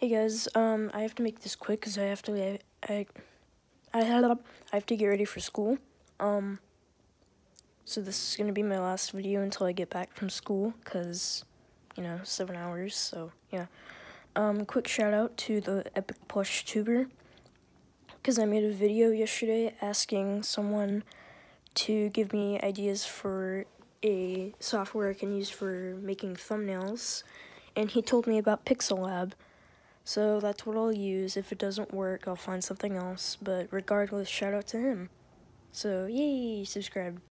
Hey guys, I have to make this quick because I have to get ready for school. So this is gonna be my last video until I get back from school, cause 7 hours. So yeah. Quick shout out to the Epic Plush Tuber, cause I made a video yesterday asking someone to give me ideas for a software I can use for making thumbnails, and he told me about Pixel Lab. So that's what I'll use. If it doesn't work, I'll find something else. But regardless, shout out to him. So, yay, subscribe.